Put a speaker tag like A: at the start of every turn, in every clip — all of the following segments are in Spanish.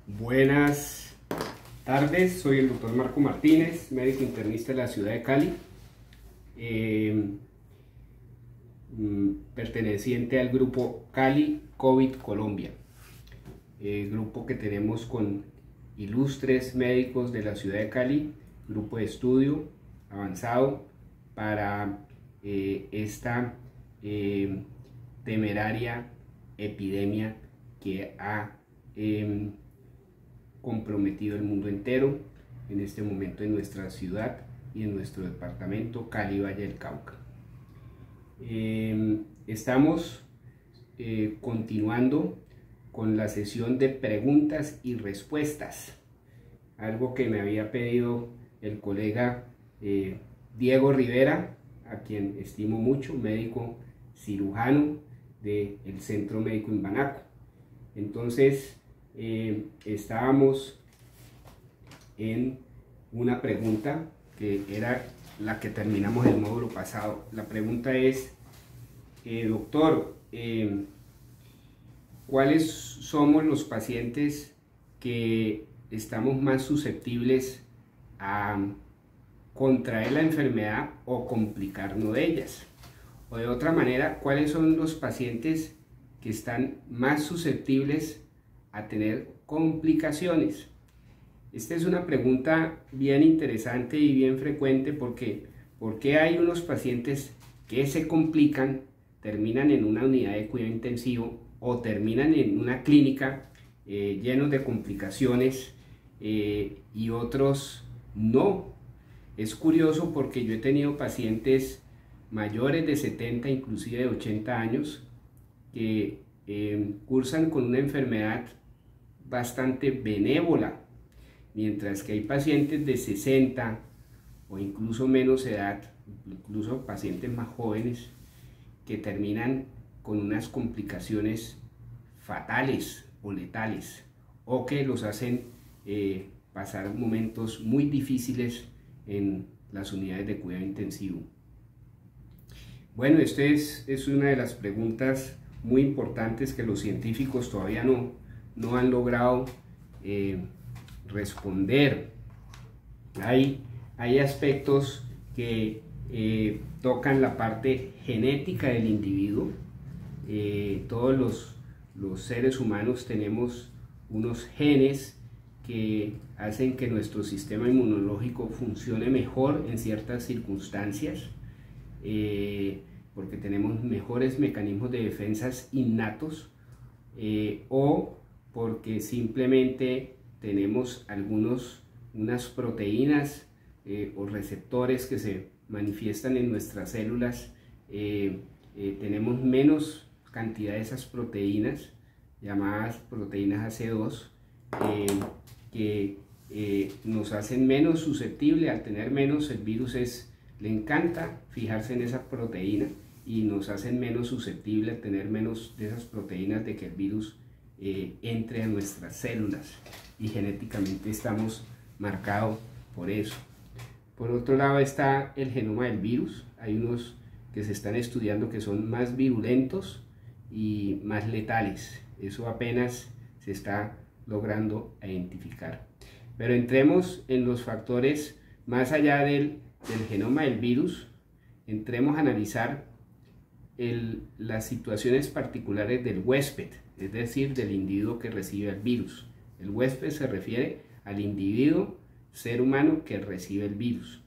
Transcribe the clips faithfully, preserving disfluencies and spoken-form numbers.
A: Buenas tardes, soy el doctor Marco Martínez, médico internista de la ciudad de Cali, eh, perteneciente al grupo Cali COVID Colombia, eh, grupo que tenemos con ilustres médicos de la ciudad de Cali, grupo de estudio avanzado para eh, esta eh, temeraria epidemia que ha eh, comprometido el mundo entero en este momento en nuestra ciudad y en nuestro departamento Cali Valle del Cauca. Eh, estamos eh, continuando con la sesión de preguntas y respuestas, algo que me había pedido el colega eh, Diego Rivera, a quien estimo mucho, médico cirujano del Centro Médico Imbanaco. Entonces eh, estábamos en una pregunta que era la que terminamos el módulo pasado. La pregunta es, eh, doctor, eh, ¿cuáles somos los pacientes que estamos más susceptibles a contraer la enfermedad o complicarnos de ellas? O de otra manera, ¿cuáles son los pacientes que están más susceptibles a tener complicaciones? Esta es una pregunta bien interesante y bien frecuente porque, porque hay unos pacientes que se complican, terminan en una unidad de cuidado intensivo o terminan en una clínica eh, llenos de complicaciones eh, y otros no. Es curioso porque yo he tenido pacientes mayores de setenta, inclusive de ochenta años, que eh, cursan con una enfermedad bastante benévola, mientras que hay pacientes de sesenta o incluso menos edad, incluso pacientes más jóvenes, que terminan con unas complicaciones fatales o letales, o que los hacen eh, pasar momentos muy difíciles en las unidades de cuidado intensivo. Bueno, esta es, es una de las preguntas muy importantes que los científicos todavía no, no han logrado eh, responder. Hay, hay aspectos que eh, tocan la parte genética del individuo. Eh, todos los, los seres humanos tenemos unos genes que hacen que nuestro sistema inmunológico funcione mejor en ciertas circunstancias, eh, porque tenemos mejores mecanismos de defensas innatos, eh, o porque simplemente tenemos algunos, unas proteínas eh, o receptores que se manifiestan en nuestras células, eh, eh, tenemos menos cantidad de esas proteínas, llamadas proteínas A C dos, eh, que eh, nos hacen menos susceptibles. Al tener menos, el virus es, le encanta fijarse en esa proteína y nos hacen menos susceptibles a tener menos de esas proteínas de que el virus eh, entre a nuestras células, y genéticamente estamos marcados por eso. Por otro lado está el genoma del virus. Hay unos que se están estudiando que son más virulentos y más letales. Eso apenas se está logrando identificar. Pero entremos en los factores más allá del, del genoma del virus. Entremos a analizar el, las situaciones particulares del huésped, es decir, del individuo que recibe el virus. El huésped se refiere al individuo, ser humano, que recibe el virus.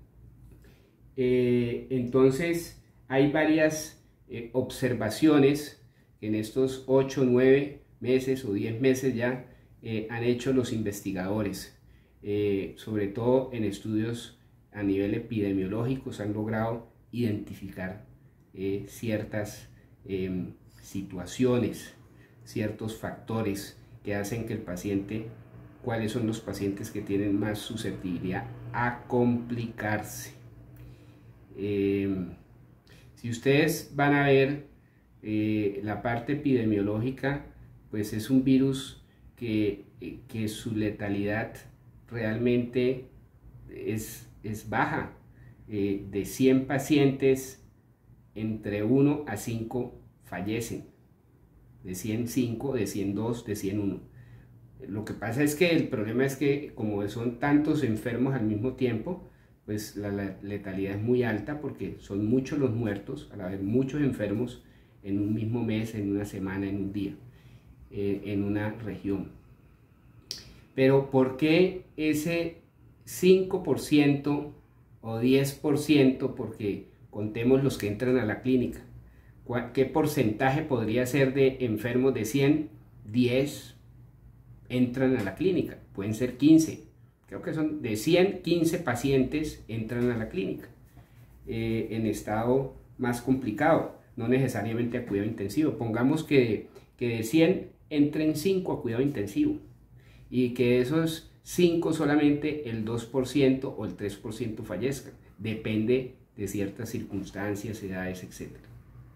A: Eh, entonces, hay varias eh, observaciones que en estos ocho, nueve meses o diez meses ya eh, han hecho los investigadores, eh, sobre todo en estudios a nivel epidemiológico. Se han logrado identificar eh, ciertas eh, situaciones, ciertos factores que hacen que el paciente, cuáles son los pacientes que tienen más susceptibilidad a complicarse. Eh, si ustedes van a ver eh, la parte epidemiológica, pues es un virus que, que su letalidad realmente es, es baja. Eh, de cien pacientes, entre uno a cinco fallecen. De cien, cinco, de cien, dos, de cien, uno. Lo que pasa es que el problema es que como son tantos enfermos al mismo tiempo, pues la, la letalidad es muy alta porque son muchos los muertos al haber muchos enfermos en un mismo mes, en una semana, en un día, eh, en una región. Pero ¿por qué ese cinco por ciento o diez por ciento? Porque contemos los que entran a la clínica. ¿Qué porcentaje podría ser de enfermos de cien? diez entran a la clínica, pueden ser quince. Creo que son de cien, quince pacientes entran a la clínica eh, en estado más complicado, no necesariamente a cuidado intensivo. Pongamos que, que de cien entren cinco a cuidado intensivo y que esos cinco solamente el dos por ciento o el tres por ciento fallezcan. Depende de ciertas circunstancias, edades, etcétera.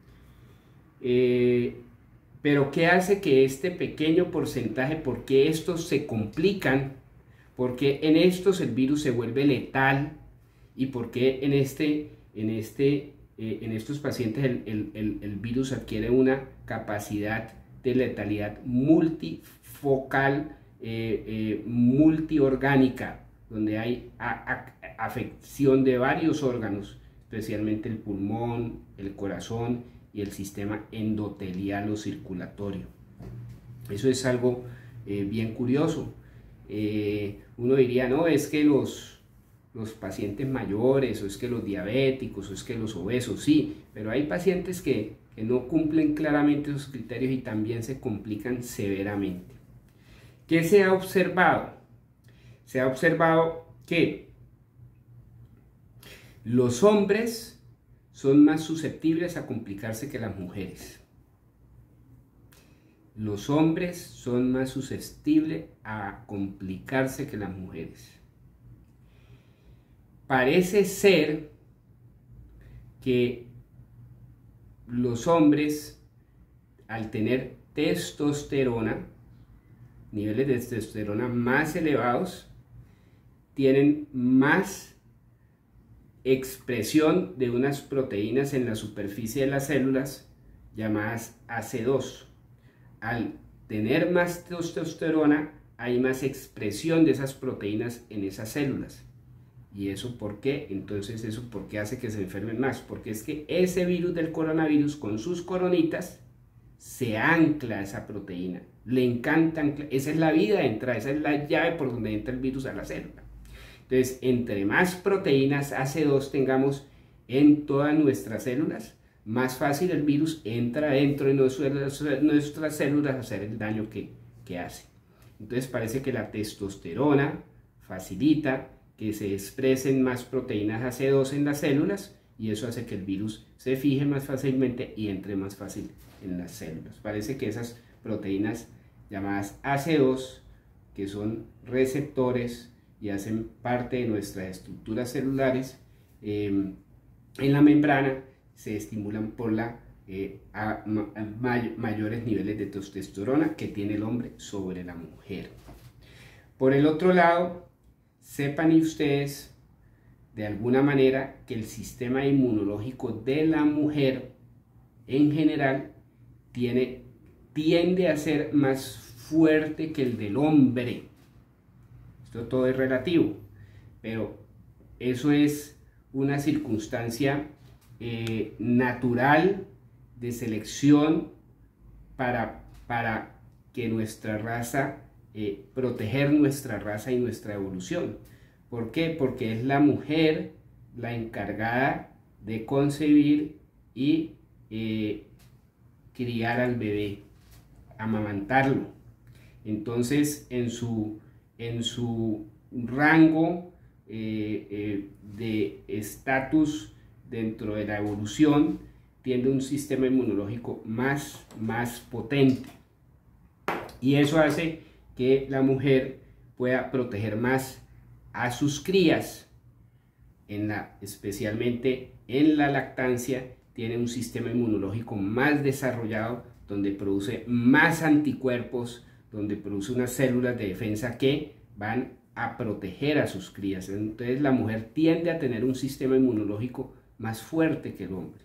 A: Eh, pero ¿qué hace que este pequeño porcentaje, por qué estos se complican? ¿Por qué en estos el virus se vuelve letal? ¿Y por qué en, este, en, este, eh, en estos pacientes el, el, el, el virus adquiere una capacidad de letalidad multifocal, eh, eh, multiorgánica, donde hay a, a, afección de varios órganos, especialmente el pulmón, el corazón y el sistema endotelial o circulatorio? Eso es algo eh, bien curioso. Eh, uno diría, no, es que los, los pacientes mayores, o es que los diabéticos, o es que los obesos, sí, pero hay pacientes que, que no cumplen claramente esos criterios y también se complican severamente. ¿Qué se ha observado? Se ha observado que los hombres son más susceptibles a complicarse que las mujeres. Los hombres son más susceptibles a complicarse que las mujeres. Parece ser que los hombres, al tener testosterona, niveles de testosterona más elevados, tienen más expresión de unas proteínas en la superficie de las células llamadas A C dos. Al tener más testosterona hay más expresión de esas proteínas en esas células. ¿Y eso por qué? Entonces, ¿eso por qué hace que se enfermen más? Porque es que ese virus del coronavirus con sus coronitas se ancla a esa proteína. Le encanta anclar. Esa es la vida de entrada, esa es la llave por donde entra el virus a la célula. Entonces, entre más proteínas A C dos tengamos en todas nuestras células, más fácil el virus entra dentro de nuestras células a hacer el daño que, que hace. Entonces parece que la testosterona facilita que se expresen más proteínas A C dos en las células y eso hace que el virus se fije más fácilmente y entre más fácil en las células. Parece que esas proteínas llamadas A C dos, que son receptores y hacen parte de nuestras estructuras celulares, eh, en la membrana, se estimulan por la, eh, a, a may, mayores niveles de testosterona que tiene el hombre sobre la mujer. Por el otro lado, sepan ustedes de alguna manera que el sistema inmunológico de la mujer en general tiene, tiende a ser más fuerte que el del hombre. Esto todo es relativo, pero eso es una circunstancia Eh, natural de selección para, para que nuestra raza, eh, proteger nuestra raza y nuestra evolución. ¿Por qué? Porque es la mujer la encargada de concebir y eh, criar al bebé, amamantarlo. Entonces, en su, en su rango eh, eh, de estatus dentro de la evolución, tiene un sistema inmunológico más, más potente. Y eso hace que la mujer pueda proteger más a sus crías, en la, especialmente en la lactancia, tiene un sistema inmunológico más desarrollado, donde produce más anticuerpos, donde produce unas células de defensa que van a proteger a sus crías. Entonces la mujer tiende a tener un sistema inmunológico más fuerte que el hombre.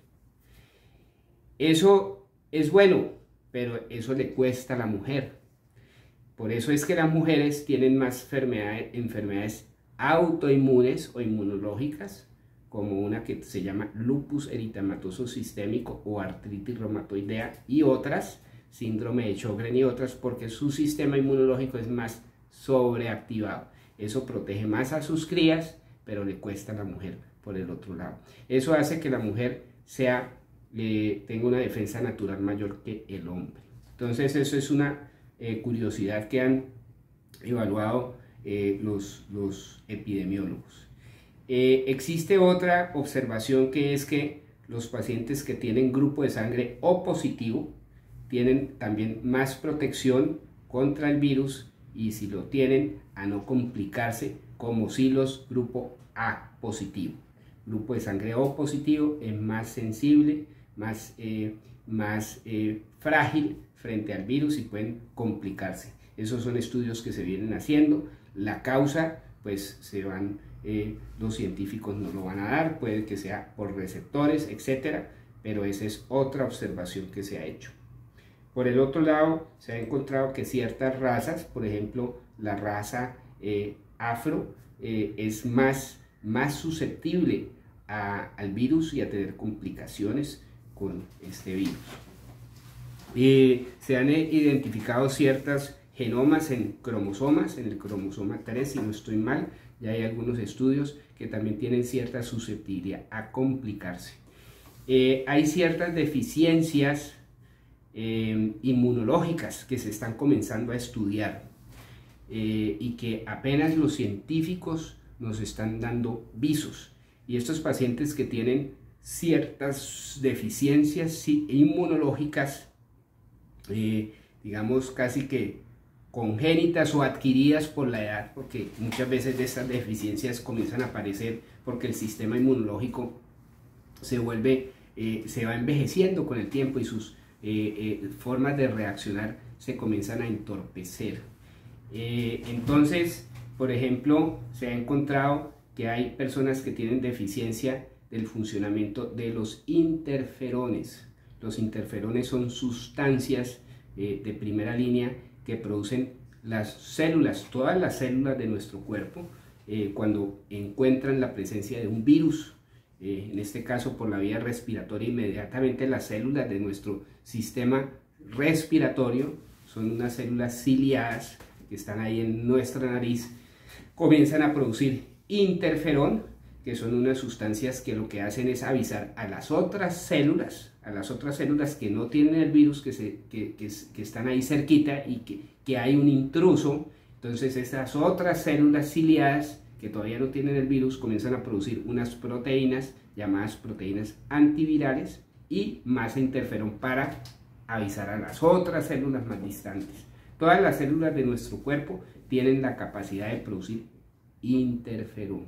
A: Eso es bueno, pero eso le cuesta a la mujer. Por eso es que las mujeres tienen más enfermedades, enfermedades autoinmunes o inmunológicas, como una que se llama lupus eritematoso sistémico o artritis reumatoidea, y otras, síndrome de Sjögren y otras, porque su sistema inmunológico es más sobreactivado. Eso protege más a sus crías, pero le cuesta a la mujer por el otro lado. Eso hace que la mujer sea, eh, tenga una defensa natural mayor que el hombre. Entonces eso es una eh, curiosidad que han evaluado eh, los, los epidemiólogos. Eh, existe otra observación, que es que los pacientes que tienen grupo de sangre O positivo tienen también más protección contra el virus, y si lo tienen, a no complicarse, como si los grupo A positivo. Grupo de sangre O positivo es más sensible, más, eh, más eh, frágil frente al virus y pueden complicarse. Esos son estudios que se vienen haciendo. La causa, pues se van, eh, los científicos no lo van a dar, puede que sea por receptores, etcétera, pero esa es otra observación que se ha hecho. Por el otro lado, se ha encontrado que ciertas razas, por ejemplo, la raza eh, afro, eh, es más, más susceptible a, al virus y a tener complicaciones con este virus. Eh, se han identificado ciertas genomas en cromosomas, en el cromosoma tres, si no estoy mal, ya hay algunos estudios que también tienen cierta susceptibilidad a complicarse. Eh, hay ciertas deficiencias Eh, inmunológicas que se están comenzando a estudiar eh, y que apenas los científicos nos están dando visos, y estos pacientes que tienen ciertas deficiencias inmunológicas, eh, digamos casi que congénitas o adquiridas por la edad, porque muchas veces de estas deficiencias comienzan a aparecer porque el sistema inmunológico se vuelve, eh, se va envejeciendo con el tiempo y sus Eh, eh, formas de reaccionar se comienzan a entorpecer. Eh, entonces, por ejemplo, se ha encontrado que hay personas que tienen deficiencia del funcionamiento de los interferones. Los interferones son sustancias eh, de primera línea que producen las células, todas las células de nuestro cuerpo, eh, cuando encuentran la presencia de un virus. Eh, en este caso por la vía respiratoria, inmediatamente las células de nuestro sistema respiratorio, son unas células ciliadas que están ahí en nuestra nariz, comienzan a producir interferón, que son unas sustancias que lo que hacen es avisar a las otras células, a las otras células que no tienen el virus, que, se, que, que, que están ahí cerquita, y que, que hay un intruso. Entonces esas otras células ciliadas que todavía no tienen el virus comienzan a producir unas proteínas llamadas proteínas antivirales y más interferón para avisar a las otras células más distantes. Todas las células de nuestro cuerpo tienen la capacidad de producir interferón.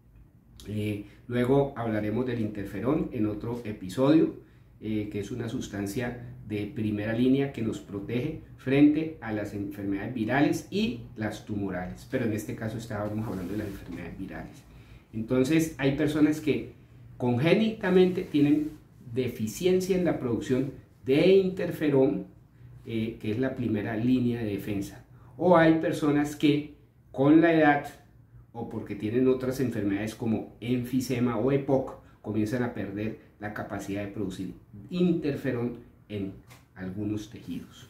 A: Eh, luego hablaremos del interferón en otro episodio, eh, que es una sustancia de primera línea que nos protege frente a las enfermedades virales y las tumorales, pero en este caso estábamos hablando de las enfermedades virales. Entonces hay personas que congénitamente tienen deficiencia en la producción de interferón, eh, que es la primera línea de defensa, o hay personas que con la edad o porque tienen otras enfermedades como enfisema o EPOC comienzan a perder la capacidad de producir interferón en algunos tejidos.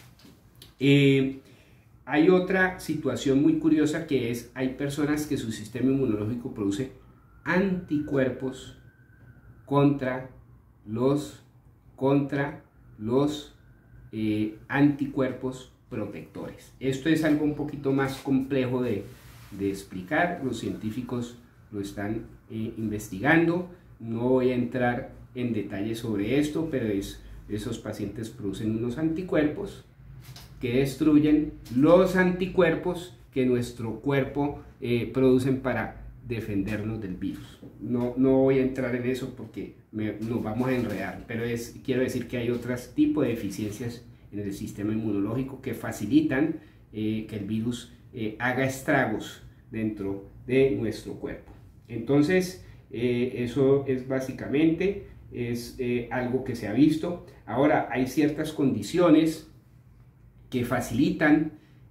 A: Eh, hay otra situación muy curiosa, que es, hay personas que su sistema inmunológico produce anticuerpos contra los, contra los eh, anticuerpos protectores. Esto es algo un poquito más complejo de, de explicar, los científicos lo están eh, investigando, no voy a entrar en detalle sobre esto, pero es, esos pacientes producen unos anticuerpos que destruyen los anticuerpos que nuestro cuerpo eh, producen para defendernos del virus. No, no voy a entrar en eso porque me, nos vamos a enredar, pero es, quiero decir que hay otros tipos de deficiencias en el sistema inmunológico que facilitan eh, que el virus eh, haga estragos dentro de nuestro cuerpo. Entonces, eh, eso es básicamente es, eh, algo que se ha visto. Ahora, hay ciertas condiciones que facilitan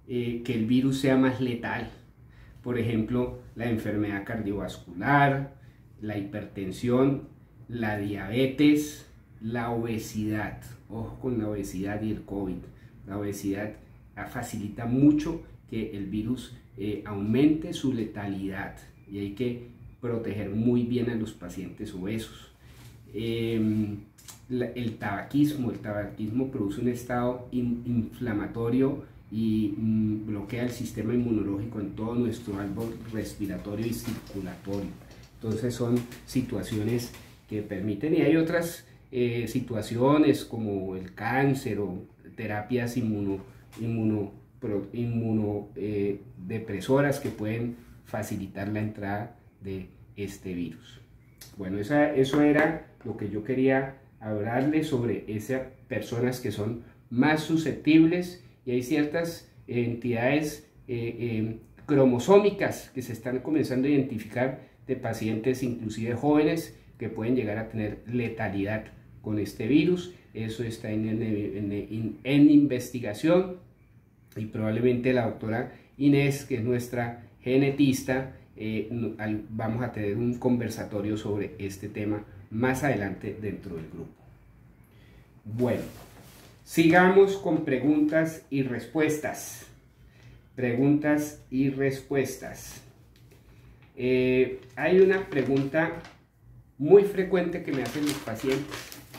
A: eh, que el virus sea más letal. Por ejemplo, la enfermedad cardiovascular, la hipertensión, la diabetes, la obesidad. Ojo con la obesidad y el COVID. La obesidad facilita mucho que el virus eh, aumente su letalidad y hay que proteger muy bien a los pacientes obesos. Eh, la, el tabaquismo, el tabaquismo produce un estado in, inflamatorio y mm, bloquea el sistema inmunológico en todo nuestro árbol respiratorio y circulatorio. Entonces son situaciones que permiten, y hay otras eh, situaciones como el cáncer o terapias inmuno, inmuno, pro, inmuno eh, depresoras que pueden facilitar la entrada de este virus. Bueno, esa, eso era lo que yo quería hablarles sobre esas personas que son más susceptibles, y hay ciertas entidades eh, eh, cromosómicas que se están comenzando a identificar de pacientes inclusive jóvenes que pueden llegar a tener letalidad con este virus. Eso está en, en, en, en investigación, y probablemente la doctora Inés, que es nuestra genetista, eh, vamos a tener un conversatorio sobre este tema más adelante dentro del grupo. Bueno, sigamos con preguntas y respuestas. Preguntas y respuestas. Eh, hay una pregunta muy frecuente que me hacen los pacientes.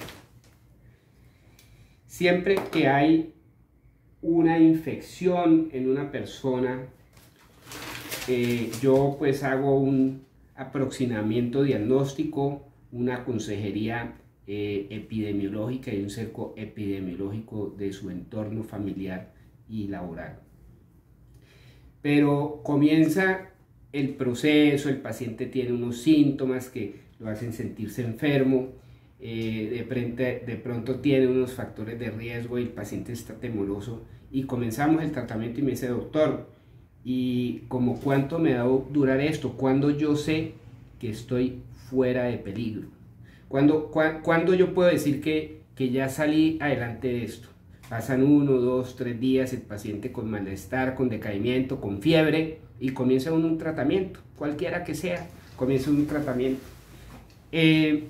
A: Siempre que hay una infección en una persona, eh, yo pues hago un aproximamiento diagnóstico, una consejería eh, epidemiológica y un cerco epidemiológico de su entorno familiar y laboral. Pero comienza el proceso, el paciente tiene unos síntomas que lo hacen sentirse enfermo, eh, de, pronto, de pronto tiene unos factores de riesgo y el paciente está temoroso, y comenzamos el tratamiento y me dice: doctor, ¿y como cuánto me va a durar esto? ¿Cuándo yo sé que estoy fuera de peligro? ¿Cuándo, cu ¿cuándo yo puedo decir que, que ya salí adelante de esto? Pasan uno, dos, tres días, el paciente con malestar, con decaimiento, con fiebre, y comienza uno un tratamiento, cualquiera que sea, comienza un tratamiento. Eh,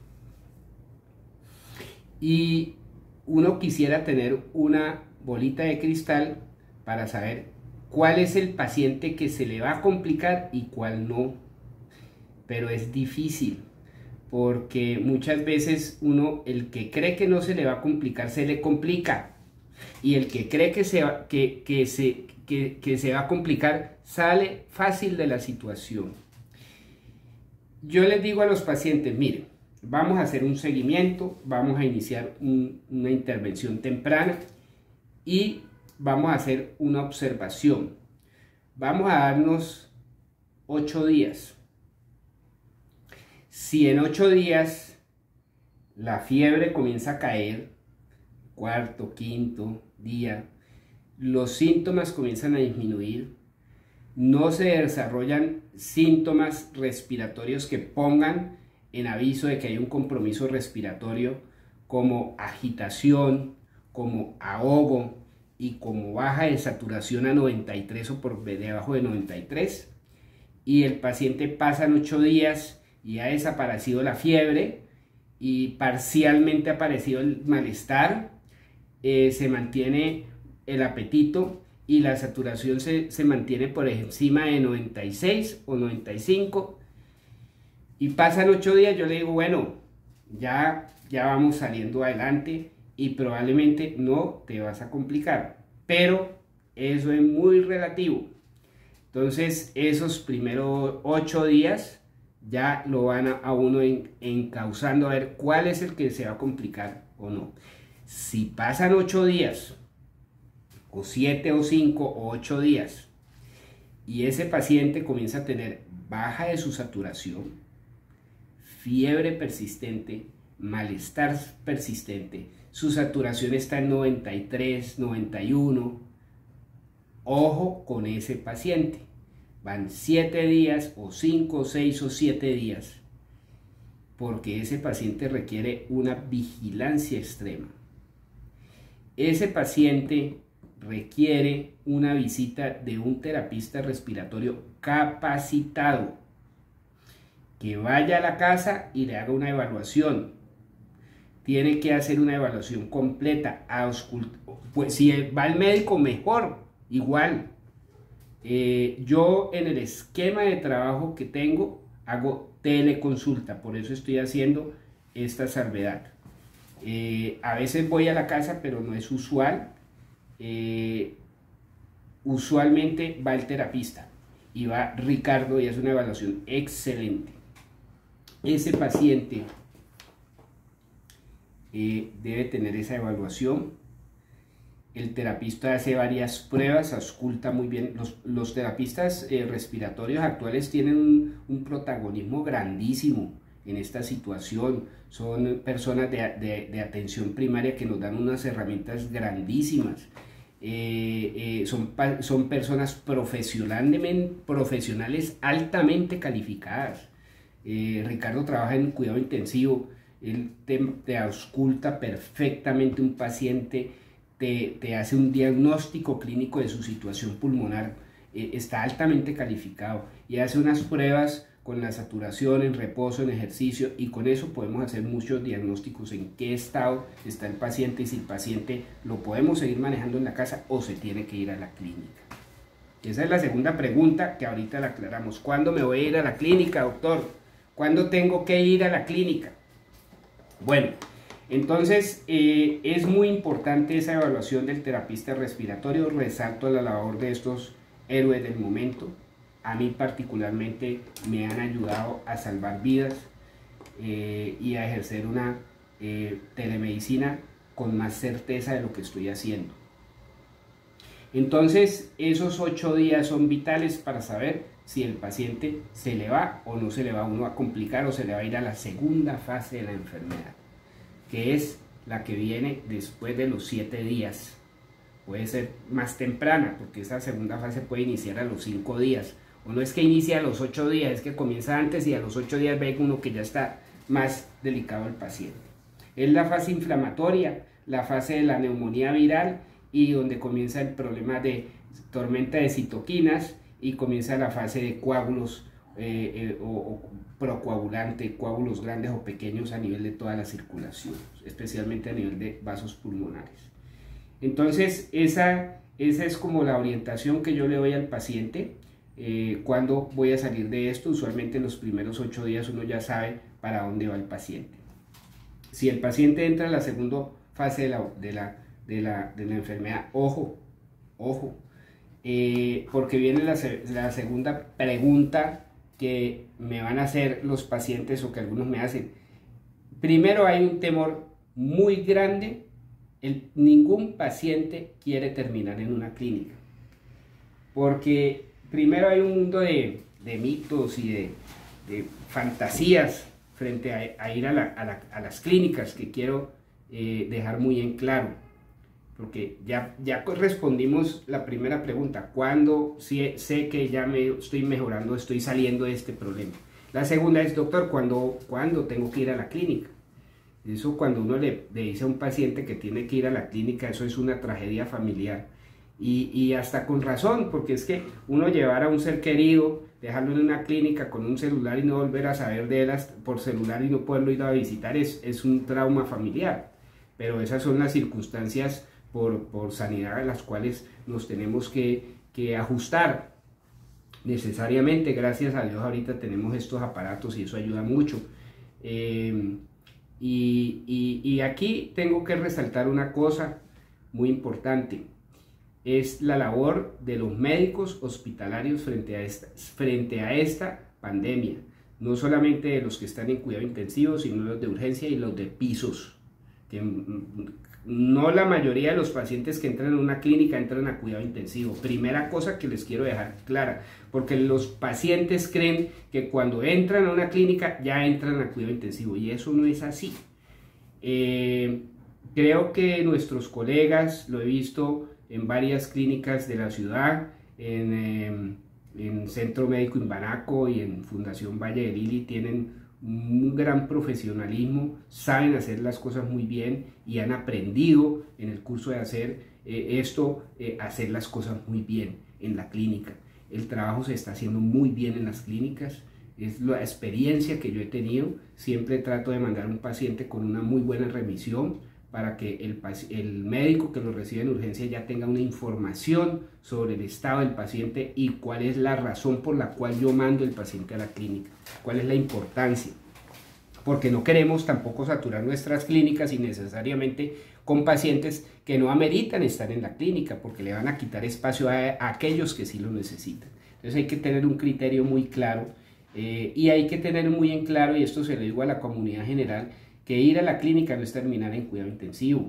A: y uno quisiera tener una bolita de cristal para saber cuál es el paciente que se le va a complicar y cuál no, pero es difícil, porque muchas veces uno, el que cree que no se le va a complicar, se le complica, y el que cree que se va, que, que se, que, que se va a complicar sale fácil de la situación. Yo les digo a los pacientes: miren, vamos a hacer un seguimiento, vamos a iniciar un, una intervención temprana y vamos a hacer una observación. Vamos a darnos ocho días. Si en ocho días la fiebre comienza a caer, cuarto, quinto día, los síntomas comienzan a disminuir, no se desarrollan síntomas respiratorios que pongan en aviso de que hay un compromiso respiratorio, como agitación, como ahogo y como baja de saturación a noventa y tres o por debajo de noventa y tres, y el paciente pasan ocho días y ha desaparecido la fiebre y parcialmente ha aparecido el malestar, eh, se mantiene el apetito y la saturación se, se mantiene por encima de noventa y seis o noventa y cinco, y pasan ocho días, yo le digo: bueno, ya, ya vamos saliendo adelante y probablemente no te vas a complicar, pero eso es muy relativo. Entonces esos primeros ocho días ya lo van a, a uno en, encauzando a ver cuál es el que se va a complicar o no. Si pasan ocho días o siete o cinco o ocho días y ese paciente comienza a tener baja de su saturación, fiebre persistente, malestar persistente, su saturación está en noventa y tres, noventa y uno, ojo con ese paciente. Van siete días o cinco, seis o siete días, porque ese paciente requiere una vigilancia extrema. Ese paciente requiere una visita de un terapista respiratorio capacitado, que vaya a la casa y le haga una evaluación. Tiene que hacer una evaluación completa. Pues si va al médico, mejor, igual. Eh, yo en el esquema de trabajo que tengo hago teleconsulta, por eso estoy haciendo esta salvedad. Eh, a veces voy a la casa, pero no es usual. Eh, usualmente va el terapista y va Ricardo y hace una evaluación excelente. Ese paciente eh, debe tener esa evaluación. El terapista hace varias pruebas, ausculta muy bien. Los, los terapistas eh, respiratorios actuales tienen un, un protagonismo grandísimo en esta situación. Son personas de, de, de atención primaria que nos dan unas herramientas grandísimas. Eh, eh, son, son personas profesionalmente, profesionales altamente calificadas. Eh, Ricardo trabaja en cuidado intensivo. Él te, te ausculta perfectamente un paciente, te, te hace un diagnóstico clínico de su situación pulmonar. Eh, está altamente calificado y hace unas pruebas con la saturación, en reposo, en ejercicio, y con eso podemos hacer muchos diagnósticos en qué estado está el paciente y si el paciente lo podemos seguir manejando en la casa o se tiene que ir a la clínica. Esa es la segunda pregunta que ahorita la aclaramos. ¿Cuándo me voy a ir a la clínica, doctor? ¿Cuándo tengo que ir a la clínica? Bueno, entonces eh, es muy importante esa evaluación del terapista respiratorio. Resalto la labor de estos héroes del momento. A mí particularmente me han ayudado a salvar vidas eh, y a ejercer una eh, telemedicina con más certeza de lo que estoy haciendo. Entonces, esos ocho días son vitales para saber si el paciente se le va o no se le va uno a complicar o se le va a ir a la segunda fase de la enfermedad, que es la que viene después de los siete días. Puede ser más temprana, porque esa segunda fase puede iniciar a los cinco días. O no es que inicie a los ocho días, es que comienza antes y a los ocho días ve uno que ya está más delicado el paciente. Es la fase inflamatoria, la fase de la neumonía viral y donde comienza el problema de tormenta de citoquinas y comienza la fase de coágulos eh, eh, o, o procoagulante, coágulos grandes o pequeños a nivel de toda la circulación, especialmente a nivel de vasos pulmonares. Entonces esa, esa es como la orientación que yo le doy al paciente. Eh, cuando voy a salir de esto, usualmente en los primeros ocho días uno ya sabe para dónde va el paciente. Si el paciente entra en la segunda fase de la, de la, de la, de la enfermedad, ojo, ojo, eh, porque viene la, la segunda pregunta que me van a hacer los pacientes o que algunos me hacen. Primero, hay un temor muy grande. El, ningún paciente quiere terminar en una clínica, porque primero hay un mundo de, de mitos y de, de fantasías frente a, a ir a, la, a, la, a las clínicas, que quiero eh, dejar muy en claro, porque ya, ya respondimos la primera pregunta: ¿cuándo sé, sé que ya me estoy mejorando, estoy saliendo de este problema? La segunda es: doctor, ¿cuándo, ¿cuándo tengo que ir a la clínica? Eso, cuando uno le, le dice a un paciente que tiene que ir a la clínica, eso es una tragedia familiar. Y, y hasta con razón, porque es que uno llevar a un ser querido, dejarlo en una clínica con un celular y no volver a saber de él por celular y no poderlo ir a visitar es, es un trauma familiar. Pero esas son las circunstancias por, por sanidad a las cuales nos tenemos que, que ajustar necesariamente. Gracias a Dios ahorita tenemos estos aparatos y eso ayuda mucho. Eh, y, y, y aquí tengo que resaltar una cosa muy importante. Es la labor de los médicos hospitalarios frente a esta, frente a esta pandemia. No solamente de los que están en cuidado intensivo, sino los de urgencia y los de pisos. Que no la mayoría de los pacientes que entran en una clínica entran a cuidado intensivo. Primera cosa que les quiero dejar clara, porque los pacientes creen que cuando entran a una clínica ya entran a cuidado intensivo, y eso no es así. Eh, creo que nuestros colegas, lo he visto en varias clínicas de la ciudad, en, eh, en Centro Médico Imbanaco y en Fundación Valle de Lili, tienen un gran profesionalismo, saben hacer las cosas muy bien y han aprendido en el curso de hacer eh, esto, eh, hacer las cosas muy bien en la clínica. El trabajo se está haciendo muy bien en las clínicas, es la experiencia que yo he tenido. Siempre trato de mandar a un paciente con una muy buena remisión para que el, el médico que lo recibe en urgencia ya tenga una información sobre el estado del paciente y cuál es la razón por la cual yo mando el paciente a la clínica, cuál es la importancia, porque no queremos tampoco saturar nuestras clínicas innecesariamente con pacientes que no ameritan estar en la clínica, porque le van a quitar espacio a, a aquellos que sí lo necesitan. Entonces hay que tener un criterio muy claro, eh, y hay que tener muy en claro, y esto se lo digo a la comunidad general, que ir a la clínica no es terminar en cuidado intensivo,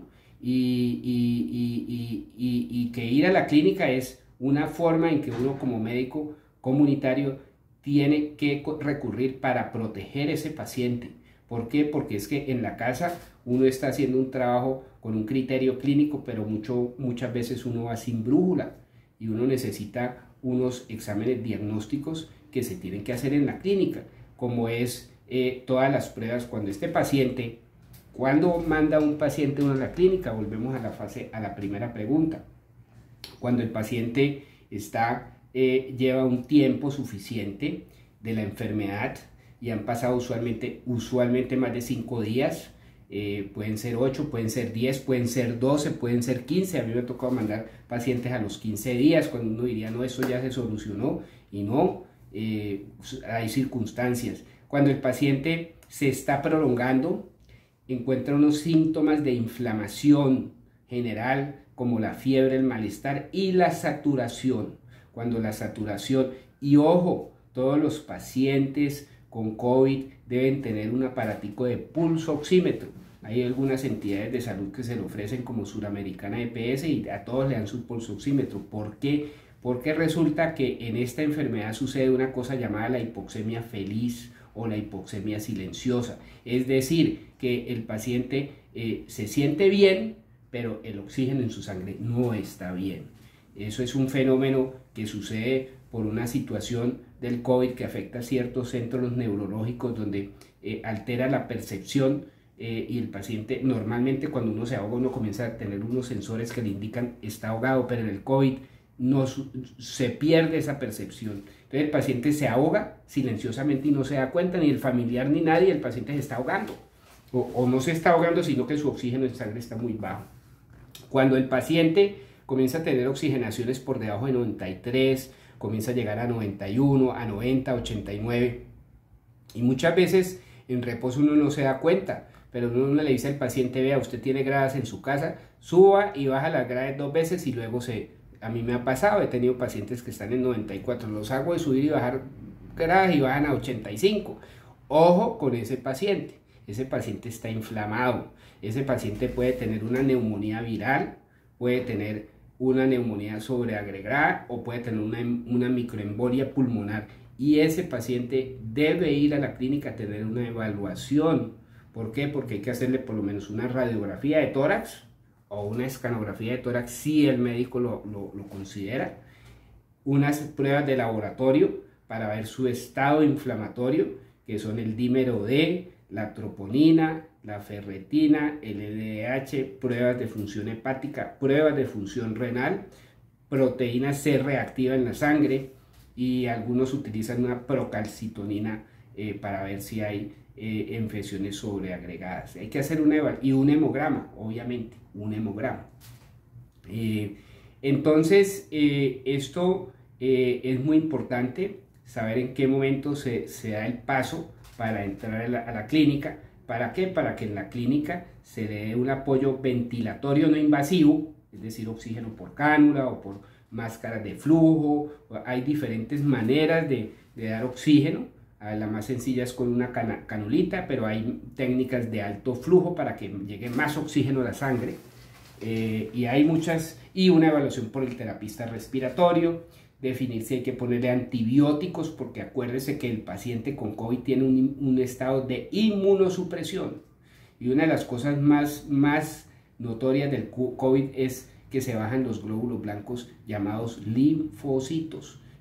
A: y, y, y, y, y, y que ir a la clínica es una forma en que uno como médico comunitario tiene que recurrir para proteger a ese paciente. ¿Por qué? Porque es que en la casa uno está haciendo un trabajo con un criterio clínico, pero mucho, muchas veces uno va sin brújula y uno necesita unos exámenes diagnósticos que se tienen que hacer en la clínica, como es eh, todas las pruebas. Cuando este paciente, cuando manda un paciente uno a la clínica, volvemos a la fase, a la primera pregunta. Cuando el paciente está, eh, lleva un tiempo suficiente de la enfermedad, y han pasado usualmente, usualmente más de cinco días, eh, pueden ser ocho, pueden ser diez, pueden ser doce, pueden ser quince. A mí me ha tocado mandar pacientes a los quince días, cuando uno diría, no, eso ya se solucionó, y no, eh, hay circunstancias. Cuando el paciente se está prolongando, encuentra unos síntomas de inflamación general, como la fiebre, el malestar y la saturación. Cuando la saturación, y ojo, todos los pacientes con COVID deben tener un aparatico de pulso oxímetro. Hay algunas entidades de salud que se lo ofrecen, como Suramericana E P S, y a todos le dan su pulso oxímetro. ¿Por qué? Porque resulta que en esta enfermedad sucede una cosa llamada la hipoxemia feliz o la hipoxemia silenciosa. Es decir, que el paciente eh, se siente bien, pero el oxígeno en su sangre no está bien. Eso es un fenómeno que sucede por una situación del COVID que afecta a ciertos centros neurológicos, donde eh, altera la percepción, eh, y el paciente, normalmente cuando uno se ahoga, uno comienza a tener unos sensores que le indican está ahogado, pero en el COVID no, se pierde esa percepción. Entonces el paciente se ahoga silenciosamente y no se da cuenta, ni el familiar ni nadie, el paciente se está ahogando, o, o no se está ahogando, sino que su oxígeno en sangre está muy bajo. Cuando el paciente comienza a tener oxigenaciones por debajo de noventa y tres, comienza a llegar a noventa y uno, a noventa, ochenta y nueve, y muchas veces en reposo uno no se da cuenta, pero uno le dice al paciente, vea, usted tiene gradas en su casa, suba y baja las gradas dos veces, y luego se, a mí me ha pasado, he tenido pacientes que están en noventa y cuatro, los hago de subir y bajar gradas y bajan a ochenta y cinco, ojo con ese paciente, ese paciente está inflamado, ese paciente puede tener una neumonía viral, puede tener una neumonía sobreagregada, o puede tener una, una microembolia pulmonar, y ese paciente debe ir a la clínica a tener una evaluación. ¿Por qué? Porque hay que hacerle por lo menos una radiografía de tórax o una escanografía de tórax si el médico lo, lo, lo considera, unas pruebas de laboratorio para ver su estado inflamatorio, que son el dímero D, la troponina, la ferretina, el L D H, pruebas de función hepática, pruebas de función renal, proteína C reactiva en la sangre, y algunos utilizan una procalcitonina eh, para ver si hay eh, infecciones sobreagregadas. Hay que hacer una y un hemograma, obviamente, un hemograma. Eh, entonces, eh, esto eh, es muy importante, saber en qué momento se, se da el paso para entrar a la, a la clínica. ¿Para qué? Para que en la clínica se le dé un apoyo ventilatorio no invasivo, es decir, oxígeno por cánula o por máscaras de flujo. Hay diferentes maneras de, de dar oxígeno. La más sencilla es con una can canulita, pero hay técnicas de alto flujo para que llegue más oxígeno a la sangre. Eh, y hay muchas, y una evaluación por el terapista respiratorio, definir si hay que ponerle antibióticos, porque acuérdese que el paciente con COVID tiene un, un estado de inmunosupresión, y una de las cosas más, más notorias del COVID es que se bajan los glóbulos blancos llamados linfocitos,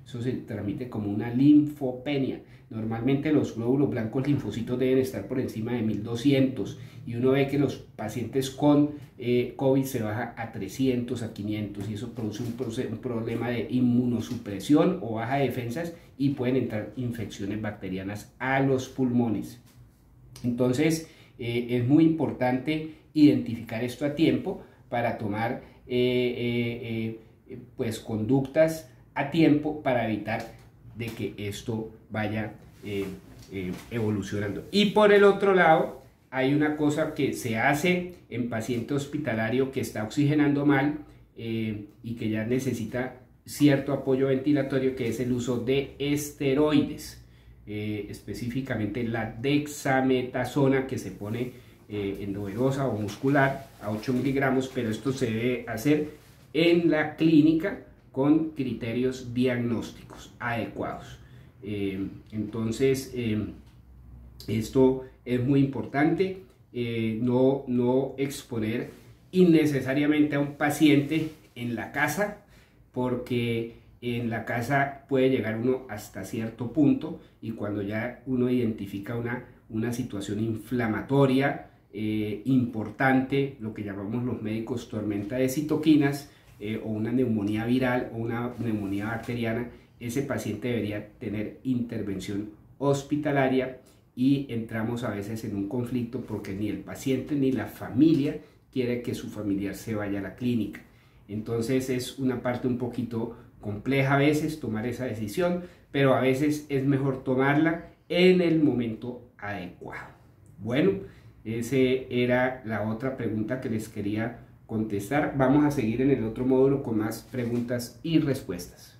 A: Eso se transmite como una linfopenia. Normalmente los glóbulos blancos linfocitos deben estar por encima de mil doscientos y uno ve que los pacientes con eh, COVID se baja a trescientos, a quinientos, y eso produce un, un problema de inmunosupresión o baja de defensas y pueden entrar infecciones bacterianas a los pulmones. Entonces eh, es muy importante identificar esto a tiempo para tomar eh, eh, eh, pues conductas a tiempo para evitar de que esto vaya eh, eh, evolucionando. Y por el otro lado, hay una cosa que se hace en paciente hospitalario que está oxigenando mal eh, y que ya necesita cierto apoyo ventilatorio, que es el uso de esteroides, eh, específicamente la dexametasona, que se pone eh, endovenosa o muscular a ocho miligramos, pero esto se debe hacer en la clínica con criterios diagnósticos adecuados. Eh, entonces, eh, esto es muy importante, eh, no, no exponer innecesariamente a un paciente en la casa, porque en la casa puede llegar uno hasta cierto punto, y cuando ya uno identifica una, una situación inflamatoria eh, importante, lo que llamamos los médicos tormenta de citoquinas, Eh, o una neumonía viral o una neumonía bacteriana, ese paciente debería tener intervención hospitalaria, y entramos a veces en un conflicto porque ni el paciente ni la familia quiere que su familiar se vaya a la clínica. Entonces es una parte un poquito compleja a veces tomar esa decisión, pero a veces es mejor tomarla en el momento adecuado. Bueno, esa era la otra pregunta que les quería contestar. Vamos a seguir en el otro módulo con más preguntas y respuestas.